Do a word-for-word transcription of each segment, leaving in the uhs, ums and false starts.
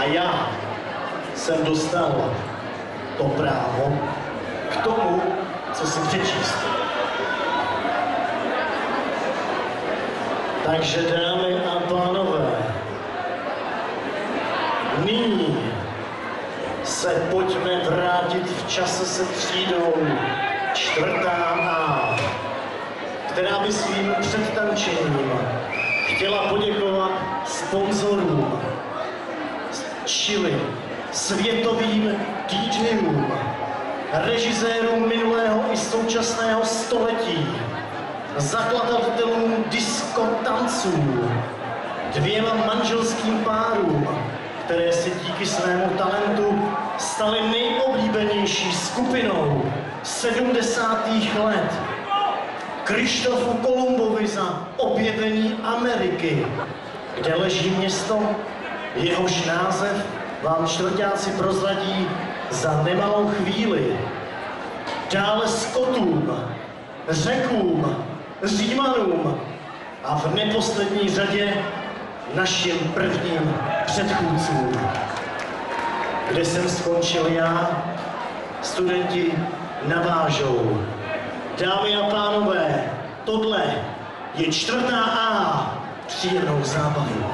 A já jsem dostal to právo k tomu, co si přečíst. Takže dámy a pánové, nyní se pojďme vrátit v čase se třídou čtvrtá A, která by svým předtančením chtěla poděkovat sponzorům, čili světovým DJům, režisérům minulého i současného století, zakladatelům diskotanců, dvěma manželským párům, které se díky svému talentu staly nejoblíbenější skupinou sedmdesátých let, Krištofu Kolumbovi za objevení Ameriky, kde leží město, jehož název vám čtvrťáci prozradí za nemalou chvíli. Dále Skotům, Řekům, Římanům a v neposlední řadě našim prvním předchůdcům. Kde jsem skončil já, studenti navážou. Dámy a pánové, tohle je čtvrtá A, příjemnou zábavu.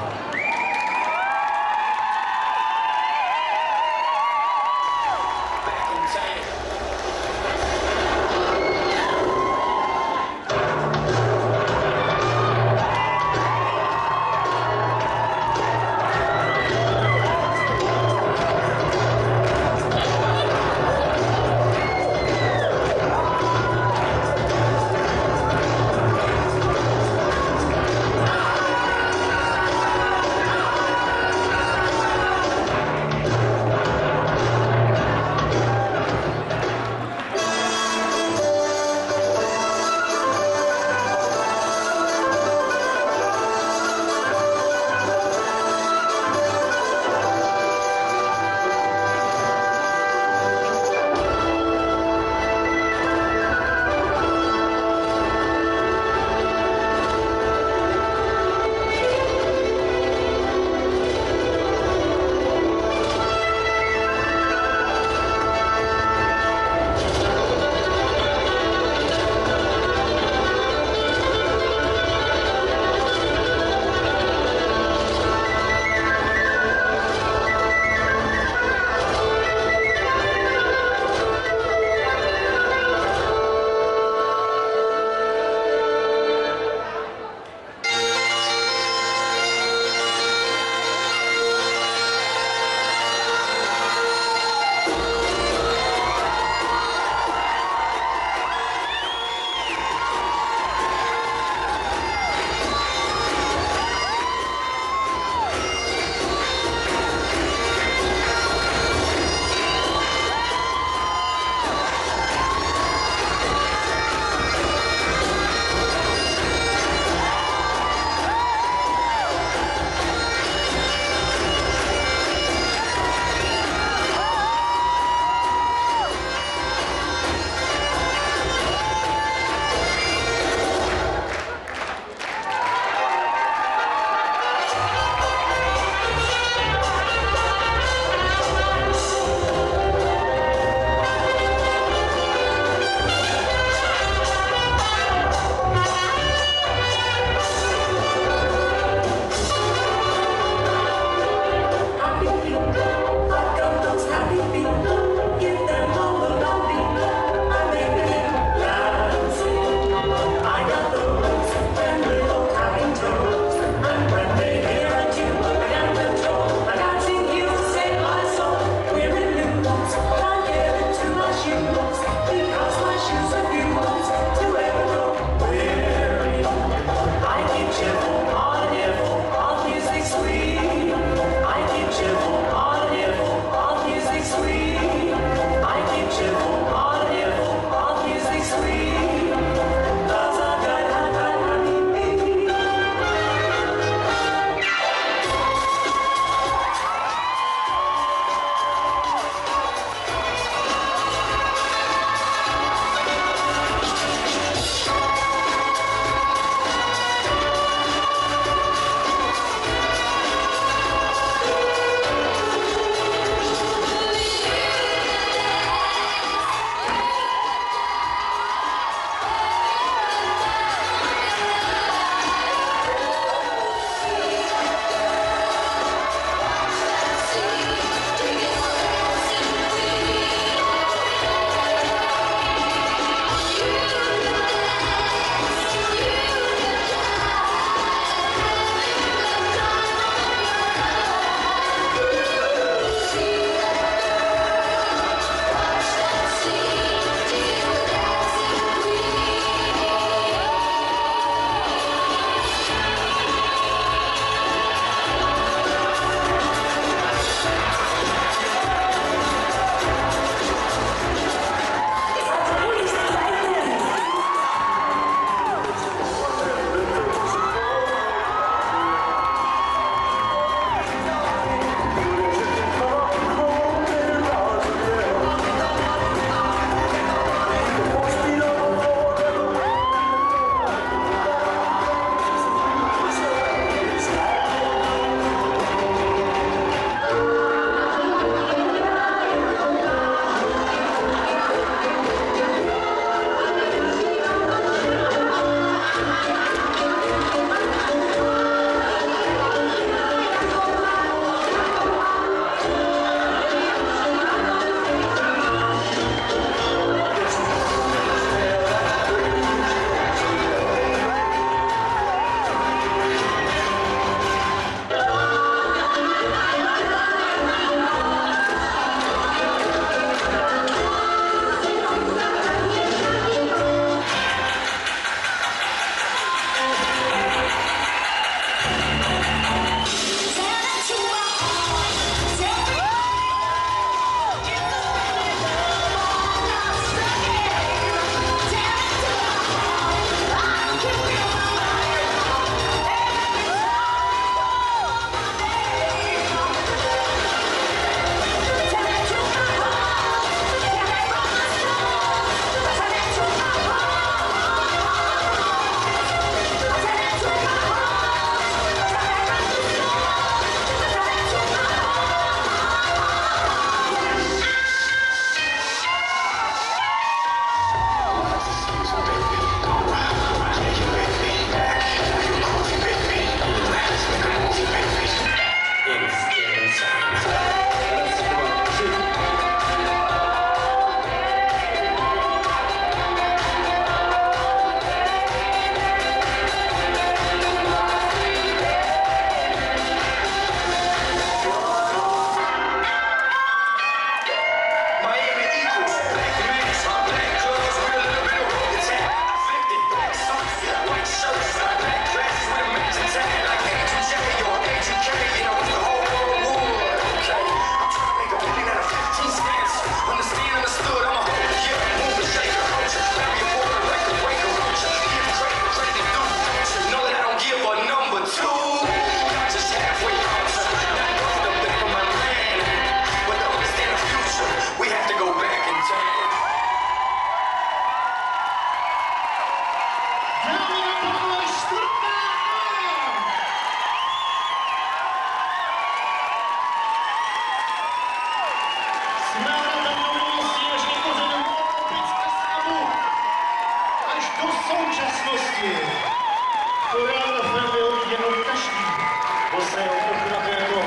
Současnosti. To ráno film vyhodí jenom každý, bo se trochu na to